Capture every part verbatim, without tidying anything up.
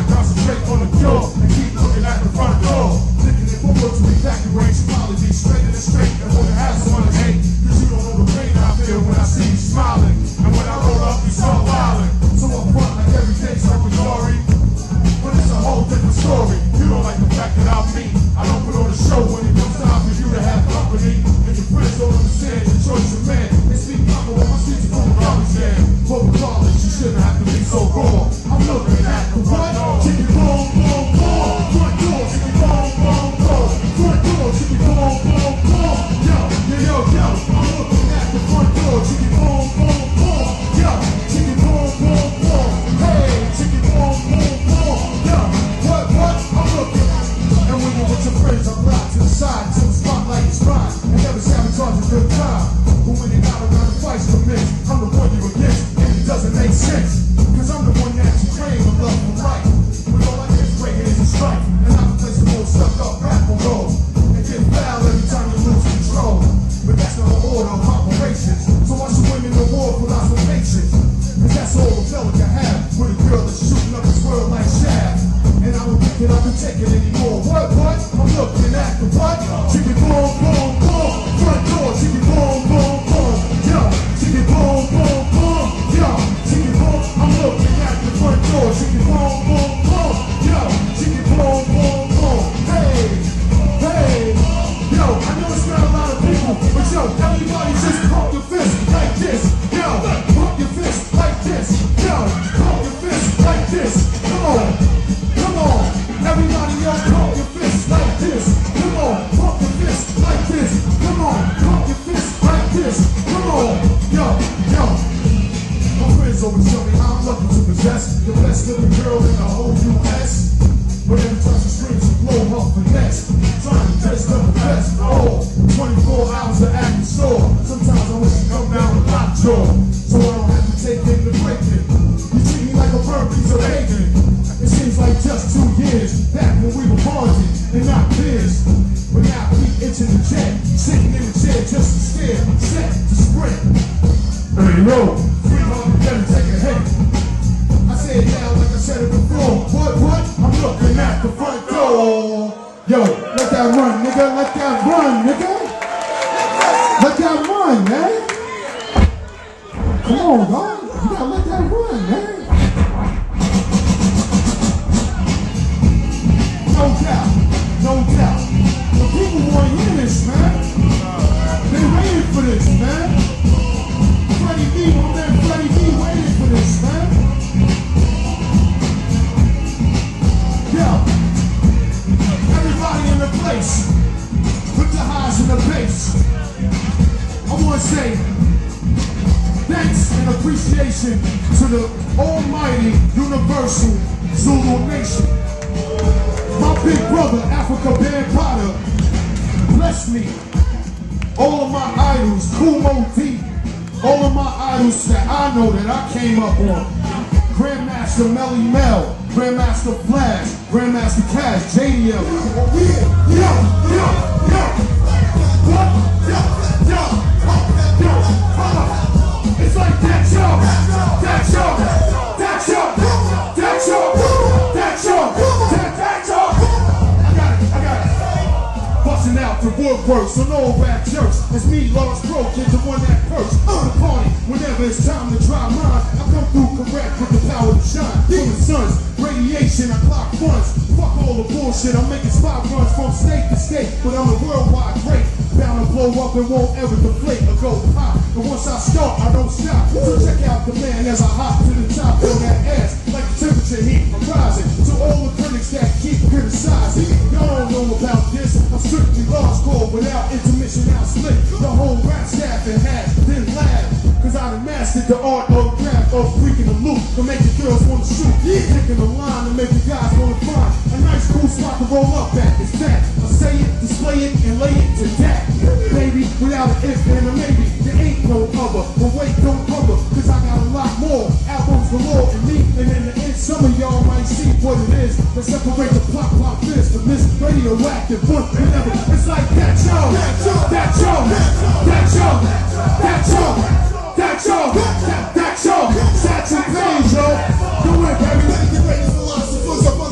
concentrate on the cure and keep looking at the front door. Thinking if I were to evacuate, she'd probably be straight in the straight and wouldn't have someone to hate. Cause you don't know the pain I feel when I see you smiling. And when I roll up, you start wilding. So I front like every day's Hercule Poirot. But it's a whole different story. You don't like the fact that I'm me. I don't put on a show when it comes time for you to have company. And your friends don't understand your choice of man. They speak proper when my streets are full of garbage jam. But regardless, you shouldn't have to be so raw. I'm looking at the front door. Chicken boom, boom, boom. Front door, chicken boom, boom, boom. Front door, chicken boom, boom, boom. Yo, yo, yo, yo. I'm looking at the front door. Chicken boom, boom, boom. Yo, chicken boom, boom, boom. Hey, chicken boom, boom, boom. Yo, what, what? I'm looking. And when you're with your friends, I'm locked to the side till the spotlight is bright. And never sabotage a good time. But when you're not around, the fights commence. I'm the one you're against, and it doesn't make sense. Cause I'm the one that you claim of love and life. When all I get is break hands and strike. And I can place the most stuck up rap on roll. And get foul every time you lose control. But that's not the order of operations. So I should win in the war for lots of patience. Cause that's all the fella can have. With a girl that's shooting up this world like Shaft. And I don't think that I can take it anymore. What, what? I'm looking at the what? Chicken boom, boom, boom. Front door, chicken boom, boom, boom. Yo, chicken boom, boom, boom. Yo, chicken boom. I'm looking at the front door. Chicken boom, boom, boom. Yo, chicken boom, boom, boom. Hey, hey. Yo, I know it's not a lot of people, but yo, everybody just pump your fist like this. Yo, pump your fist like this. Yo, pump your fist like this. Come on. Come on, everybody else pump your fists like this. Come on, pump your fists like this. Come on, pump your fists like this. Come on, yo, yo. My friends always tell me I'm lucky to possess the best living girl in the whole U S But every time she screams, she blow her finesse. Trying to taste up the best. Oh, twenty-four hours of acting store. Sometimes I wish she'd come down with lockjaw, so I don't have to take in the breaking. You treat me like a burnt piece of bacon. It seems like just two years back when we were bonded and not peers. But now we itching the jet, sitting in the chair just to stare, set to sprint. Hey, yo, three hundred, let me take a hit. I say it now like I said it before. What, what? I'm looking at the front door. Yo, let that run, nigga. Let that run, nigga. Let that run, man. Come on, dog. You gotta let that run, man. No doubt, no doubt. The people want to hear this, man. They waiting for this, man. Freddie B, my man Freddie B waiting for this, man. Yo, everybody in the place, put your highs in the bass. I want to say thanks and appreciation to the almighty, universal Zulu Nation. My big brother, Africa Band Potter, bless me. All of my idols, Kumo D, all of my idols that I know that I came up on. Grandmaster Melly Mel, Grandmaster Flash, Grandmaster Cash, J D L. Yo, yo, yo, yo. What? Yo, yo, yo, yo. It's like that, yo. That, yo. That, yo. That, yo. That, yo. That, yo. I got it, I got it. Busting out the woodwork, so no rap jerks. It's me, Lawrence Broke, the one that perks on the party. Whenever it's time to try mine, I come through correct with the power to shine. From the sun's radiation, I clock funds. Fuck all the bullshit, I'm making spot runs from state to state, but I'm a worldwide great. Bound to blow up and won't ever deflate or go pop. But once I start, I don't stop. So check out the man as I hop to the top on that ass. Like the temperature heat, I'm rising. To all the critics that keep criticizing, y'all don't know about this. I'm strictly lost call without intermission, now slick. The whole rap staff and hat, then laugh. Cause I done mastered the art of craft of freaking the loop to make the girls wanna shoot. Picking the line to make the guys wanna find a nice cool spot to roll up at. It's that. I say it, display it, and lay it to that. Baby, without an if and a maybe, there ain't no other. But wait, don't cover, cause I got a lot more albums galore in me. And in the end, some of y'all might see what it is that separate the pop pop fist from this radioactive one. Whenever it's like that, yo, that yo, that yo, that yo, that yo, that yo, that yo, Satchel Paige, yo. Do it, baby. Let me get ready for philosophers.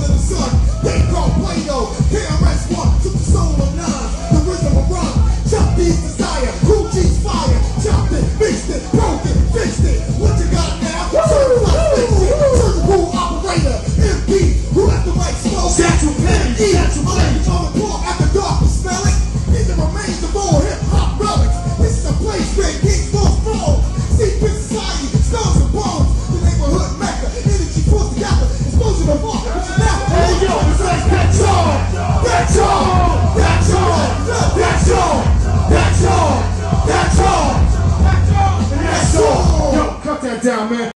eat it. My ladies on the floor after dark will smell it. These are the remains of all hip-hop relics. This is a place where kings don't fall. Secret society, skulls and bones. The neighborhood mecca, energy pulls together. Explosion of art, which is now. Hey yo, it's like that's all. That's all. That's all. That's all. That's all. That's all. That's all. That's all. Yo, cut that down, man.